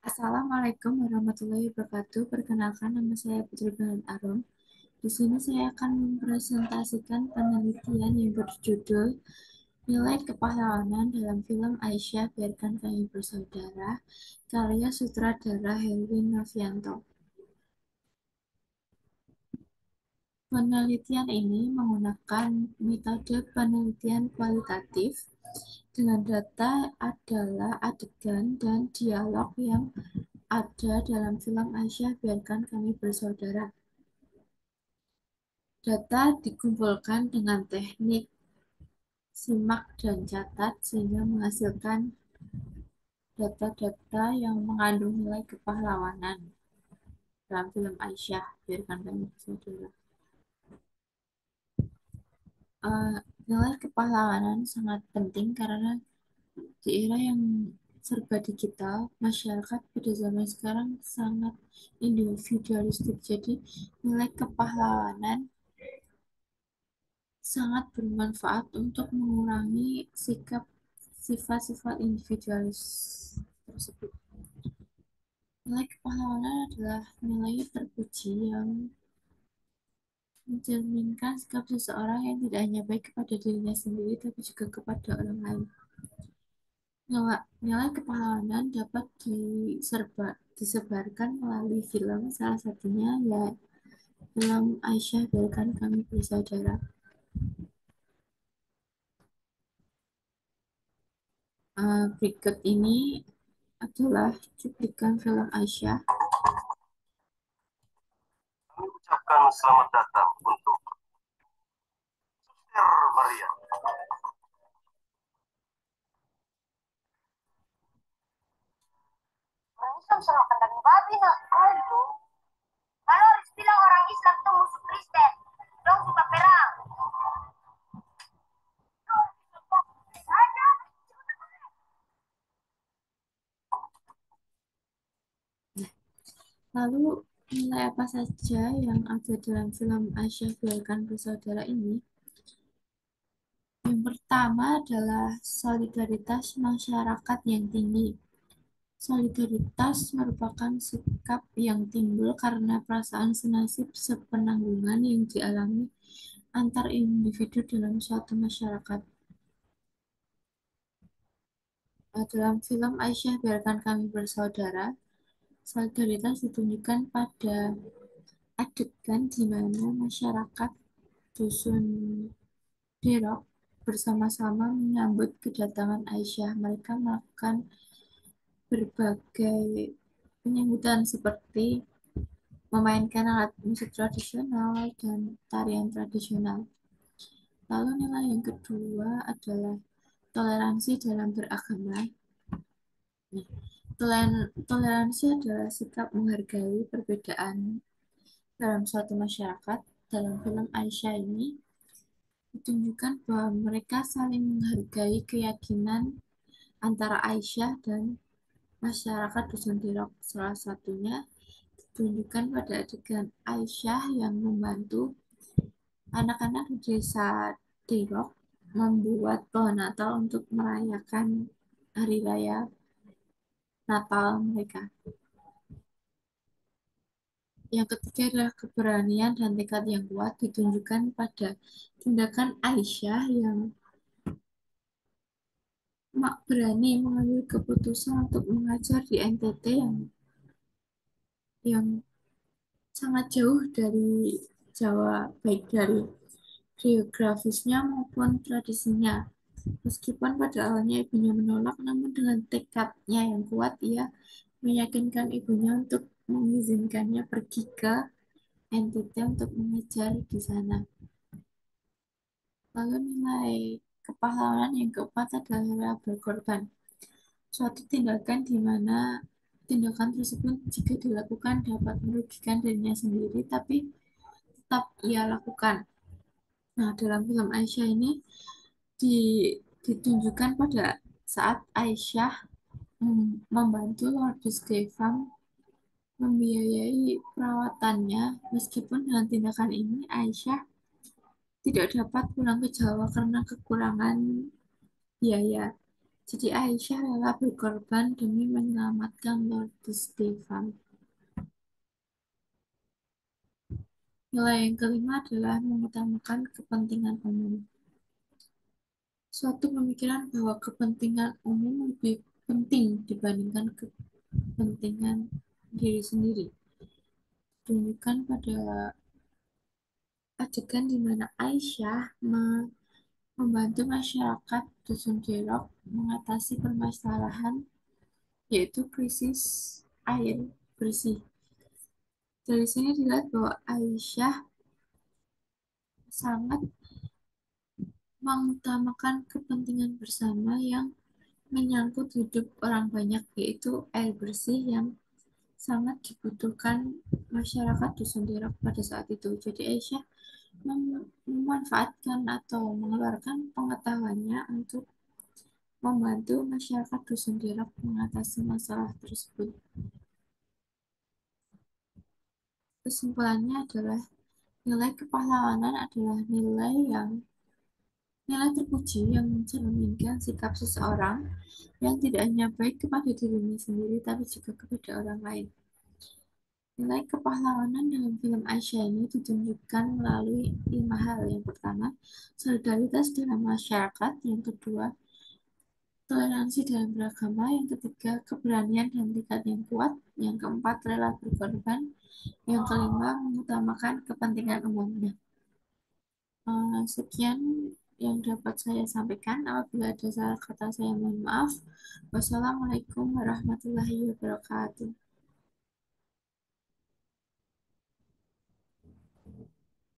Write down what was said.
Assalamualaikum warahmatullahi wabarakatuh. Perkenalkan, nama saya Putri Bahan Arum. Di sini saya akan mempresentasikan penelitian yang berjudul Nilai Kepahlawanan dalam Film Aisyah Biarkan Kami Bersaudara, karya sutradara Helwin Novianto. Penelitian ini menggunakan metode penelitian kualitatif dengan data adalah adegan dan dialog yang ada dalam film Aisyah Biarkan Kami Bersaudara. Data dikumpulkan dengan teknik simak dan catat sehingga menghasilkan data-data yang mengandung nilai kepahlawanan dalam film Aisyah Biarkan Kami Bersaudara. Eh, Nilai kepahlawanan sangat penting karena di era yang serba digital, masyarakat pada zaman sekarang sangat individualistik. Jadi, nilai kepahlawanan sangat bermanfaat untuk mengurangi sikap sifat-sifat individualis tersebut. Nilai kepahlawanan adalah nilai terpuji yang mencerminkan sikap seseorang yang tidak hanya baik kepada dirinya sendiri, tapi juga kepada orang lain. Nilai kepahlawanan dapat disebarkan melalui film, salah satunya ya film Aisyah Biarkan Kami Bersaudara. Berikut ini adalah cuplikan film Aisyah. Mengucapkan selamat datang untuk Suster Maria. Orang Islam suka kandang babi nak. Aduh. Kalau istilah orang Islam tuh musuh Kristen. Dong suka perang. Lalu nilai apa saja yang ada dalam film Aisyah Biarkan Bersaudara ini? Yang pertama adalah solidaritas masyarakat yang tinggi. Solidaritas merupakan sikap yang timbul karena perasaan senasib sepenanggungan yang dialami antar individu dalam suatu masyarakat. Dalam film Aisyah Biarkan Kami Bersaudara, solidaritas ditunjukkan pada adegan di mana masyarakat dusun Derok bersama-sama menyambut kedatangan Aisyah. Mereka melakukan berbagai penyambutan seperti memainkan alat musik tradisional dan tarian tradisional. Lalu nilai yang kedua adalah toleransi dalam beragama. Toleransi adalah sikap menghargai perbedaan dalam suatu masyarakat. Dalam film Aisyah ini ditunjukkan bahwa mereka saling menghargai keyakinan antara Aisyah dan masyarakat Dusun Dirok. Salah satunya ditunjukkan pada adegan Aisyah yang membantu anak-anak di desa Dirok membuat pohon Natal untuk merayakan hari raya Natal mereka. Yang ketiga adalah keberanian dan tekad yang kuat ditunjukkan pada tindakan Aisyah yang berani mengambil keputusan untuk mengajar di NTT yang sangat jauh dari Jawa, baik dari geografisnya maupun tradisinya. Meskipun pada awalnya ibunya menolak, namun dengan tekadnya yang kuat, ia meyakinkan ibunya untuk mengizinkannya pergi ke NTT untuk mengajar di sana. Lalu nilai kepahlawanan yang keempat adalah rela berkorban. Suatu tindakan di mana tindakan tersebut jika dilakukan dapat merugikan dirinya sendiri, tapi tetap ia lakukan. Nah, dalam film Aisyah ini di, ditunjukkan pada saat Aisyah membantu Lourdes Gevang membiayai perawatannya. Meskipun dengan tindakan ini Aisyah tidak dapat pulang ke Jawa karena kekurangan biaya. Jadi Aisyah rela berkorban demi menyelamatkan Lord Stefan. Nilai yang kelima adalah mengutamakan kepentingan umum. Suatu pemikiran bahwa kepentingan umum lebih penting dibandingkan kepentingan diri sendiri. Tunjukkan pada adegan di mana Aisyah membantu masyarakat Dusun Derok mengatasi permasalahan yaitu krisis air bersih. Dari sini dilihat bahwa Aisyah sangat mengutamakan kepentingan bersama yang menyangkut hidup orang banyak, yaitu air bersih yang sangat dibutuhkan masyarakat Dusun Derok pada saat itu. Jadi Aisyah memanfaatkan atau mengeluarkan pengetahuannya untuk membantu masyarakat Dusun Derok mengatasi masalah tersebut. Kesimpulannya adalah nilai kepahlawanan adalah nilai terpuji yang mencerminkan sikap seseorang yang tidak hanya baik kepada dirinya sendiri tapi juga kepada orang lain. Nilai kepahlawanan dalam film Aisyah ini ditunjukkan melalui 5 hal. Yang pertama, solidaritas dalam masyarakat. Yang kedua, toleransi dalam beragama. Yang ketiga, keberanian dan tekad yang kuat. Yang keempat, rela berkorban. Yang kelima, mengutamakan kepentingan umum. Nah, sekian yang dapat saya sampaikan. Apabila ada salah kata saya mohon maaf. Wassalamualaikum warahmatullahi wabarakatuh.